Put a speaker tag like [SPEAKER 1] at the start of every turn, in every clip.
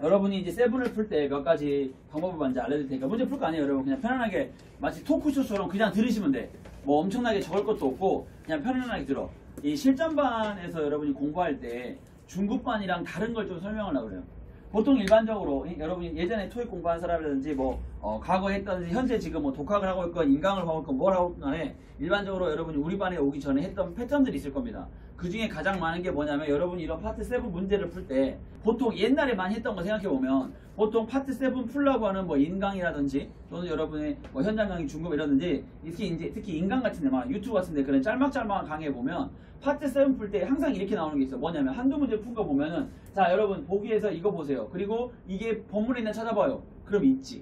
[SPEAKER 1] 여러분이 이제 세븐을 풀 때 몇 가지 방법을 먼저 알려드릴 테니까 문제 풀 거 아니에요, 여러분. 그냥 편안하게 마치 토크쇼처럼 그냥 들으시면 돼. 뭐 엄청나게 적을 것도 없고 그냥 편안하게 들어. 이 실전반에서 여러분이 공부할 때 중급반이랑 다른 걸 좀 설명을 하려고 그래요. 보통 일반적으로 여러분이 예전에 토익 공부한 사람이라든지 뭐 과거에 했다든지 현재 지금 뭐 독학을 하고 있건 인강을 하고 있건 뭘 하고 있건 간에 일반적으로 여러분이 우리 반에 오기 전에 했던 패턴들이 있을 겁니다. 그 중에 가장 많은 게 뭐냐면 여러분이 이런 파트 7 문제를 풀 때 보통 옛날에 많이 했던 거 생각해보면 보통 파트 7 풀라고 하는 뭐 인강이라든지 또는 여러분의 뭐 현장 강의 중급 이라든지 특히 인강 같은 데 막 유튜브 같은 데 그런 짤막짤막한 강의에 보면 파트 7 풀 때 항상 이렇게 나오는 게 있어. 뭐냐면 한두 문제 푼 거 보면은 자 여러분 보기에서 이거 보세요. 그리고 이게 본문에 있나 찾아봐요. 그럼 있지.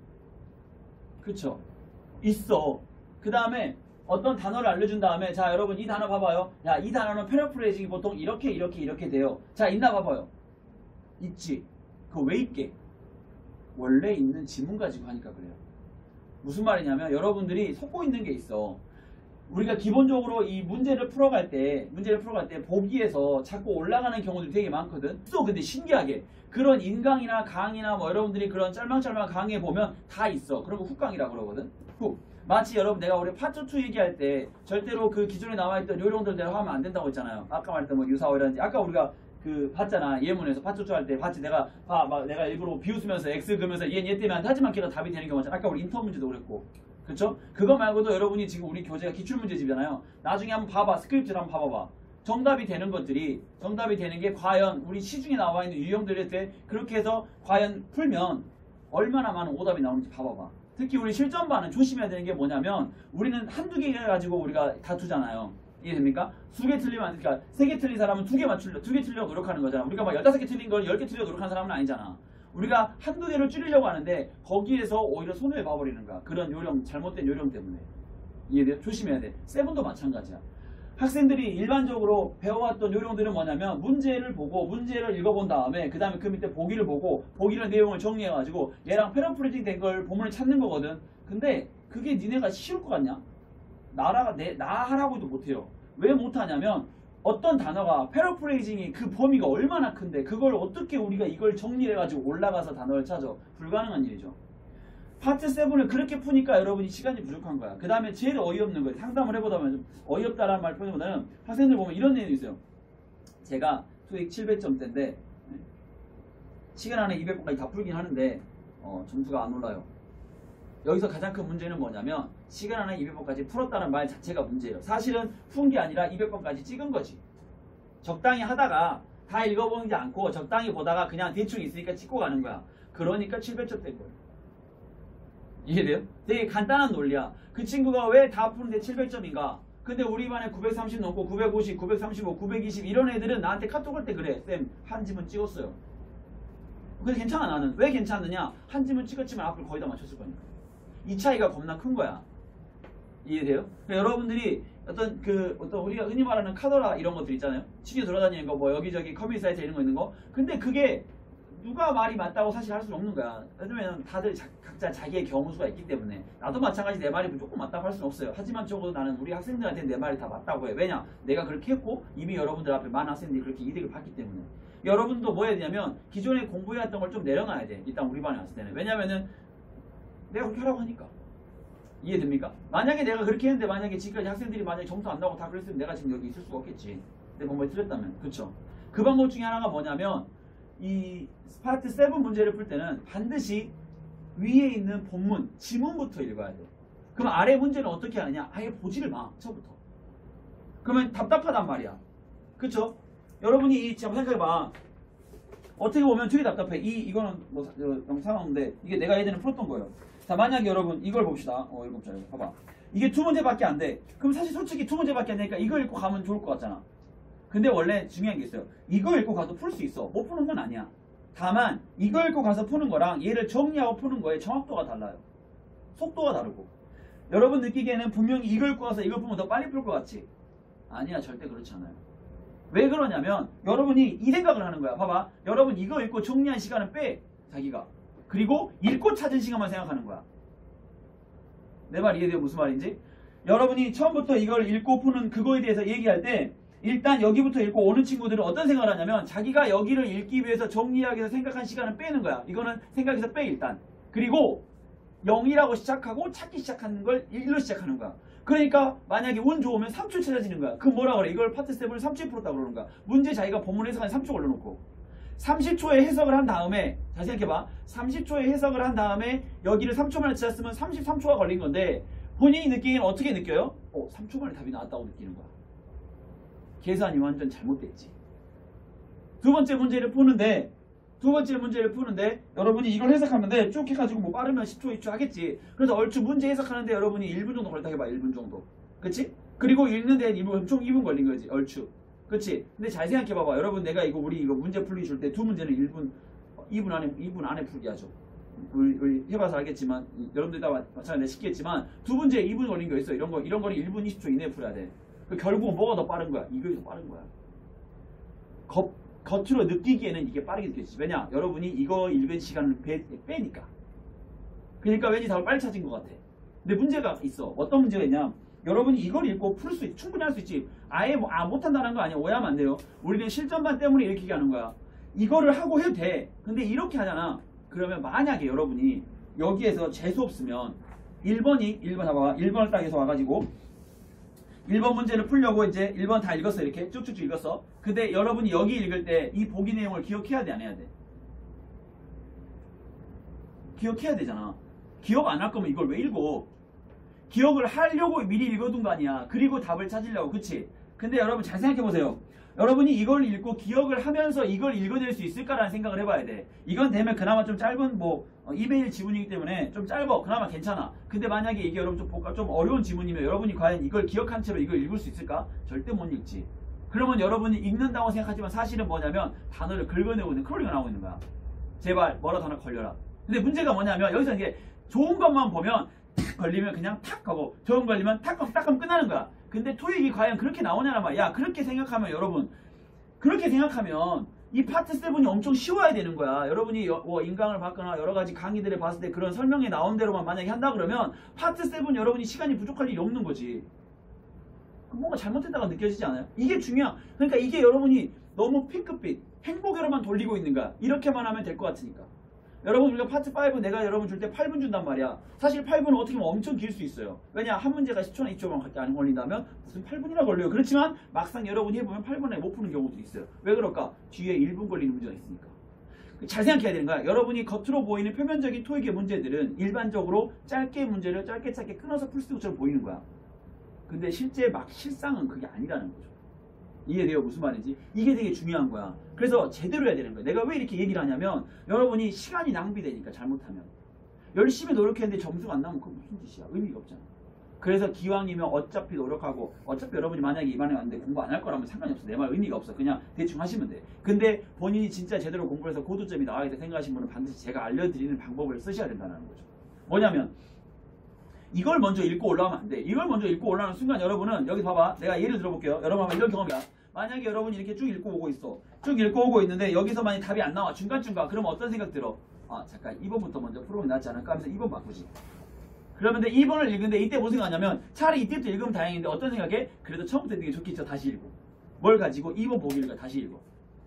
[SPEAKER 1] 그쵸? 있어. 그 다음에 어떤 단어를 알려준 다음에 자 여러분 이 단어 봐봐요. 야 이 단어는 패러프레이징이 보통 이렇게 돼요. 자 있나 봐봐요. 있지. 그거 왜 있게? 원래 있는 지문 가지고 하니까 그래요. 무슨 말이냐면 여러분들이 속고 있는 게 있어. 우리가 기본적으로 이 문제를 풀어갈 때 보기에서 자꾸 올라가는 경우들이 되게 많거든. 또 근데 신기하게 그런 인강이나 강의나 뭐 여러분들이 그런 짤막짤막 강의에 보면 다 있어. 그런 거 훅강이라고 그러거든. 훅. 마치 여러분 내가 우리 파트 2 얘기할 때 절대로 그 기존에 나와있던 요령들대로 하면 안 된다고 했잖아요. 아까 말했던 뭐 유사어라든지 아까 우리가 그 봤잖아. 예문에서 파트 2 할 때 봤지. 내가 내가 일부러 비웃으면서 X 그으면서 얘 때문에 하지만 걔가 답이 되는 경우잖아. 아까 우리 인터 문제도 그랬고. 그쵸? 그거 말고도 여러분이 지금 우리 교재가 기출문제집이잖아요. 나중에 한번 봐봐. 스크립트를 한번 봐봐봐. 정답이 되는 것들이 정답이 되는 게 과연 우리 시중에 나와 있는 유형들일 때 그렇게 해서 과연 풀면 얼마나 많은 오답이 나오는지 봐봐봐. 특히 우리 실전반은 조심해야 되는 게 뭐냐면 우리는 한두 개 가지고 우리가 다투잖아요. 이해됩니까? 2개 틀리면 안 돼. 그러니까 3개 틀린 사람은 2개 맞추려 2개 틀리려고 노력하는 거잖아. 우리가 막 15개 틀린 걸 10개 틀리려고 노력하는 사람은 아니잖아. 우리가 한두 개를 줄이려고 하는데 거기에서 오히려 손을 봐버리는 거야. 그런 요령, 잘못된 요령 때문에. 이해돼요? 조심해야 돼. 7도 마찬가지야. 학생들이 일반적으로 배워왔던 요령들은 뭐냐면 문제를 보고 문제를 읽어본 다음에 그 다음에 그 밑에 보기를 보고 보기를 내용을 정리해가지고 얘랑 패러프레이징 된 걸 보문을 찾는 거거든. 근데 그게 니네가 쉬울 것 같냐? 나 하라고도 못해요. 왜 못하냐면 어떤 단어가 패러프레이징이 그 범위가 얼마나 큰데 그걸 어떻게 우리가 이걸 정리해가지고 올라가서 단어를 찾아. 불가능한 일이죠. 파트 7을 그렇게 푸니까 여러분이 시간이 부족한 거야. 그 다음에 제일 어이없는 거예요. 상담을 해보다 보면 어이없다라는 말 표현보다는 학생들 보면 이런 내용이 있어요. 제가 토익 700점대인데 시간 안에 200번까지 다 풀긴 하는데 점수가 안 올라요. 여기서 가장 큰 문제는 뭐냐면 시간 안에 200번까지 풀었다는 말 자체가 문제예요. 사실은 푼 게 아니라 200번까지 찍은 거지. 적당히 하다가 다 읽어보지 않고 적당히 보다가 그냥 대충 있으니까 찍고 가는 거야. 그러니까 700점 된 거예요. 이해돼요? 되게 간단한 논리야. 그 친구가 왜 다 푸는데 700점인가? 근데 우리 반에 930 넘고 950, 935, 920 이런 애들은 나한테 카톡 할 때 그래. 쌤, 한 지문 찍었어요. 근데 괜찮아 나는. 왜 괜찮느냐? 한 지문 찍었지만 앞을 거의 다 맞췄을 거니까. 이 차이가 겁나 큰 거야. 이해돼요? 그러니까 여러분들이 어떤 우리가 흔히 말하는 카더라 이런 것들 있잖아요. 치켜 돌아다니는 거, 뭐 여기저기 커뮤니티 사이트에 이런 거 있는 거. 근데 그게 누가 말이 맞다고 사실 할 수는 없는 거야. 왜냐면 다들 각자 자기의 경우수가 있기 때문에. 나도 마찬가지 내 말이 무조건 맞다고 할 수는 없어요. 하지만 적어도 나는 우리 학생들한테 내 말이 다 맞다고 해. 왜냐? 내가 그렇게 했고 이미 여러분들 앞에 많은 학생들이 그렇게 이득을 봤기 때문에. 여러분도 뭐 해야 되냐면 기존에 공부해왔던 걸 좀 내려놔야 돼. 일단 우리 반에 왔을 때는. 왜냐면은 내가 그렇게 하라고 하니까. 이해됩니까? 만약에 내가 그렇게 했는데 만약에 지금까지 학생들이 만약에 점수 안 나오고 다 그랬으면 내가 지금 여기 있을 수가 없겠지. 내 방법이 틀렸다면. 그쵸? 그 방법 중에 하나가 뭐냐면 이 파트 7 문제를 풀 때는 반드시 위에 있는 본문, 지문부터 읽어야 돼. 그럼 아래 문제는 어떻게 하느냐? 아예 보지를 마. 처음부터. 그러면 답답하단 말이야. 그쵸? 여러분이 한번 생각해봐. 어떻게 보면 되게 답답해. 이거는 뭐 상황인데 이게 내가 예전에 풀었던 거예요. 자, 만약에 여러분 이걸 봅시다. 이거 자, 봐봐. 이게 2문제밖에 안 돼. 그럼 사실 솔직히 2문제밖에 안 되니까 이거 읽고 가면 좋을 것 같잖아. 근데 원래 중요한 게 있어요. 이거 읽고 가도 풀 수 있어. 못 푸는 건 아니야. 다만 이거 읽고 가서 푸는 거랑 얘를 정리하고 푸는 거의 정확도가 달라요. 속도가 다르고. 여러분 느끼기에는 분명히 이거 읽고 가서 이걸 풀면 더 빨리 풀 것 같지? 아니야. 절대 그렇지 않아요. 왜 그러냐면 여러분이 이 생각을 하는 거야. 봐봐. 여러분 이거 읽고 정리한 시간은 빼. 자기가. 그리고 읽고 찾은 시간만 생각하는 거야. 내 말 이해돼요? 무슨 말인지? 여러분이 처음부터 이걸 읽고 푸는 그거에 대해서 얘기할 때 일단 여기부터 읽고 오는 친구들은 어떤 생각을 하냐면 자기가 여기를 읽기 위해서 정리하기 위해서 생각한 시간을 빼는 거야. 이거는 생각해서 빼 일단. 그리고 0이라고 시작하고 찾기 시작하는 걸 1로 시작하는 거야. 그러니까 만약에 운 좋으면 3초 찾아지는 거야. 그럼 뭐라 그래? 이걸 파트 7을 3초에 풀었다고 그러는 거야. 문제 자기가 본문 해석한 3초 걸려놓고 30초에 해석을 한 다음에 잘 생각해봐. 30초에 해석을 한 다음에 여기를 3초 만에 찾았으면 33초가 걸린 건데 본인이 느끼기엔 어떻게 느껴요? 3초 만에 답이 나왔다고 느끼는 거야. 계산이 완전 잘못됐지. 두 번째 문제를 푸는데 여러분이 이걸 해석하면 돼. 쭉 해가지고 뭐 빠르면 10초, 20초 하겠지. 그래서 얼추 문제 해석하는데 여러분이 1분 정도 걸렸다 해봐. 1분 정도. 그치? 그리고 읽는 데는 총 2분 걸린 거지. 얼추. 그치? 근데 잘 생각해봐봐. 여러분 내가 우리 이거 문제 풀기 줄 때 두 문제는 2분 안에 풀게 하죠. 우리 해봐서 알겠지만 여러분들 다 마찬가지로 쉽게 했지만 두 문제에 2분 걸린 거 있어. 이런 거는 1분 20초 이내에 풀어야 돼. 결국은 뭐가 더 빠른 거야? 이게 더 빠른 거야. 겉으로 느끼기에는 이게 빠르게 느껴지지. 왜냐? 여러분이 이거 읽은 시간을 빼니까. 그러니까 왠지 답을 빨리 찾은 것 같아. 근데 문제가 있어. 어떤 문제가 있냐? 여러분이 이걸 읽고 풀 수 있지. 충분히 할 수 있지. 아예 못한다는 거 아니야. 오해하면 안 돼요. 우리는 실전반 때문에 이렇게 하는 거야. 이거를 하고 해도 돼. 근데 이렇게 하잖아. 그러면 만약에 여러분이 여기에서 재수 없으면 1번 봐봐. 1번을 딱 해서 와가지고 1번 문제를 풀려고 이제 1번 다 읽었어. 이렇게 쭉쭉쭉 읽었어. 근데 여러분이 여기 읽을 때 이 보기 내용을 기억해야 돼, 안 해야 돼? 기억해야 되잖아. 기억 안 할 거면 이걸 왜 읽어? 기억을 하려고 미리 읽어둔 거 아니야. 그리고 답을 찾으려고. 그치? 근데 여러분 잘 생각해보세요. 여러분이 이걸 읽고 기억을 하면서 이걸 읽어낼 수 있을까라는 생각을 해봐야 돼. 이건 되면 그나마 좀 짧은 이메일 지문이기 때문에 좀 짧아. 그나마 괜찮아. 근데 만약에 이게 여러분 좀 어려운 지문이면 여러분이 과연 이걸 기억한 채로 이걸 읽을 수 있을까? 절대 못 읽지. 그러면 여러분이 읽는다고 생각하지만 사실은 뭐냐면 단어를 긁어내고 있는 크롤링을 하고 있는 거야. 제발 뭐라도 하나 걸려라. 근데 문제가 뭐냐면 여기서 이게 좋은 것만 보면 탁 걸리면 그냥 탁 하고 좋은 거 걸리면 탁 하면 끝나는 거야. 근데 토익이 과연 그렇게 나오냐는 말이야. 그렇게 생각하면 여러분 그렇게 생각하면 이 파트 7이 엄청 쉬워야 되는 거야. 여러분이 인강을 받거나 여러 가지 강의들을 봤을 때 그런 설명에 나온 대로만 만약에 한다 그러면 파트 7 여러분이 시간이 부족할 일이 없는 거지. 뭔가 잘못했다가 느껴지지 않아요? 이게 중요한. 그러니까 이게 여러분이 너무 핑크빛 행복으로만 돌리고 있는 거야. 이렇게만 하면 될 것 같으니까. 여러분 우리가 파트 5 내가 여러분 줄 때 8분 준단 말이야. 사실 8분은 어떻게 보면 엄청 길 수 있어요. 왜냐 한 문제가 10초나 20초만 안 걸린다면 무슨 8분이나 걸려요. 그렇지만 막상 여러분이 해보면 8분에 못 푸는 경우도 있어요. 왜 그럴까? 뒤에 1분 걸리는 문제가 있으니까. 잘 생각해야 되는 거야. 여러분이 겉으로 보이는 표면적인 토익의 문제들은 일반적으로 짧게 문제를 짧게 끊어서 풀 수 있는 것처럼 보이는 거야. 근데 실상은 그게 아니라는 거죠. 이해돼요? 무슨 말인지? 이게 되게 중요한 거야. 그래서 제대로 해야 되는 거야. 내가 왜 이렇게 얘기를 하냐면 여러분이 시간이 낭비되니까 잘못하면. 열심히 노력했는데 점수가 안 나오면 그건 무슨 짓이야. 의미가 없잖아. 그래서 기왕이면 어차피 노력하고 어차피 여러분이 만약에 이반에 왔는데 공부 안 할 거라면 상관이 없어. 내 말 의미가 없어. 그냥 대충 하시면 돼. 근데 본인이 진짜 제대로 공부해서 고득점이 나와야겠다 생각하신 분은 반드시 제가 알려드리는 방법을 쓰셔야 된다는 거죠. 뭐냐면 이걸 먼저 읽고 올라가면 안 돼. 이걸 먼저 읽고 올라가는 순간 여러분은 여기 봐봐. 내가 예를 들어볼게요. 여러분 한번 이런 경험이야. 만약에 여러분이 이렇게 쭉 읽고 오고 있어. 쭉 읽고 오고 있는데 여기서 만약 답이 안 나와. 중간중간. 그러면 어떤 생각 들어? 잠깐 2번부터 먼저 풀어보면 낫지 않을까 하면서 2번 바꾸지. 그러면 2번을 읽는데 이때 무슨 생각하냐면 차라리 이때부터 읽으면 다행인데 어떤 생각에? 그래도 처음부터 읽는 게 좋겠죠. 다시 읽고. 뭘 가지고 2번 보기를 다시 읽어.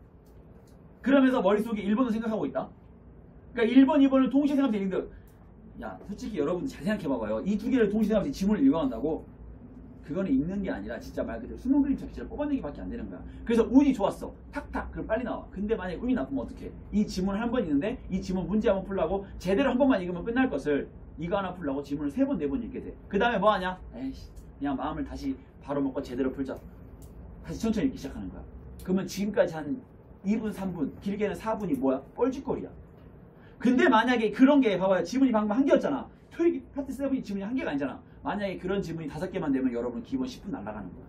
[SPEAKER 1] 그러면서 머릿속에 1번을 생각하고 있다. 그러니까 1번, 2번을 동시에 생각하면서 읽는데 야 솔직히 여러분 잘 생각해봐봐요. 이 두 개를 동시에 생각하면서 지문을 읽어간다고? 그거는 읽는 게 아니라 진짜 말 그대로 수능 그림처럼 진짜 뽑아내기밖에 안 되는 거야. 그래서 운이 좋았어. 탁탁 그럼 빨리 나와. 근데 만약에 운이 나쁘면 어떡해? 이 지문 한 번 읽는데 이 지문 문제 한번 풀라고 제대로 한 번만 읽으면 끝날 것을 이거 하나 풀라고 지문을 3번 4번 읽게 돼. 그 다음에 뭐 하냐? 에이씨 그냥 마음을 다시 바로 먹고 제대로 풀자. 다시 천천히 읽기 시작하는 거야. 그러면 지금까지 한 2분 3분 길게는 4분이 뭐야? 뻘짓거리야. 근데 만약에 그런 게 봐봐요. 지문이 방금 한 개였잖아. 토익 파트 7이 지문이 한 개가 아니잖아. 만약에 그런 지문이 5개만 되면 여러분 기본 10분 날아가는 거야.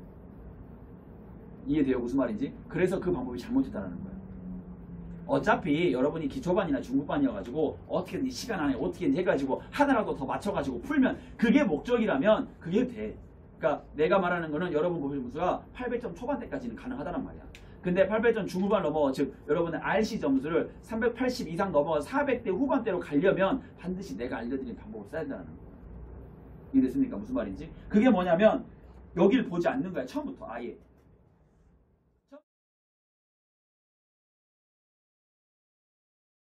[SPEAKER 1] 이해돼요? 무슨 말인지? 그래서 그 방법이 잘못됐다는 거야. 어차피 여러분이 기초반이나 중급반이어가지고 어떻게든 시간 안에 어떻게든 해가지고 하나라도 더 맞춰가지고 풀면 그게 목적이라면 그게 돼. 그러니까 내가 말하는 거는 여러분 보면 점수가 800점 초반대까지는 가능하다는 말이야. 근데 800점 중후반 넘어 즉 여러분의 RC 점수를 380 이상 넘어 400대 후반대로 가려면 반드시 내가 알려드린 방법을 써야 된다는 거야. 이해됐습니까? 무슨 말인지? 그게 뭐냐면 여길 보지 않는 거야. 처음부터 아예.